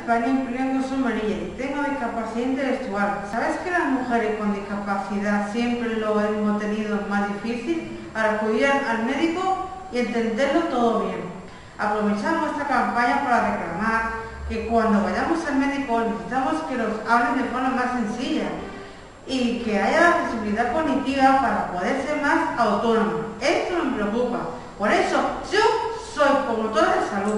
España implico somería y tengo discapacidad intelectual. ¿Sabes que las mujeres con discapacidad siempre lo hemos tenido más difícil al acudir al médico y entenderlo todo bien? Aprovechamos esta campaña para reclamar que cuando vayamos al médico necesitamos que nos hablen de forma más sencilla y que haya accesibilidad cognitiva para poder ser más autónoma. Esto me preocupa. Por eso yo soy promotora de salud.